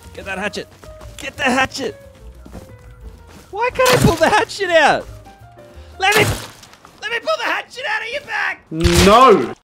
Get that hatchet. Get the hatchet. Why can't I pull the hatchet out? Let me pull the hatchet out of your back. No.